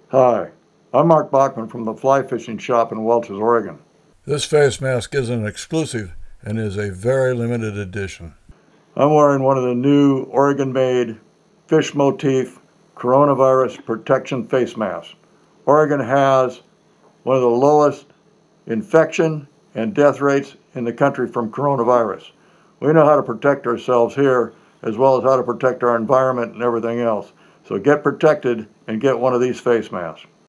Hi, I'm Mark Bachman from the Fly Fishing Shop in Welches, Oregon. This face mask is an exclusive and is a very limited edition. I'm wearing one of the new Oregon-made fish motif coronavirus protection face masks. Oregon has one of the lowest infection and death rates in the country from coronavirus. We know how to protect ourselves here as well as how to protect our environment and everything else. So get protected and get one of these face masks.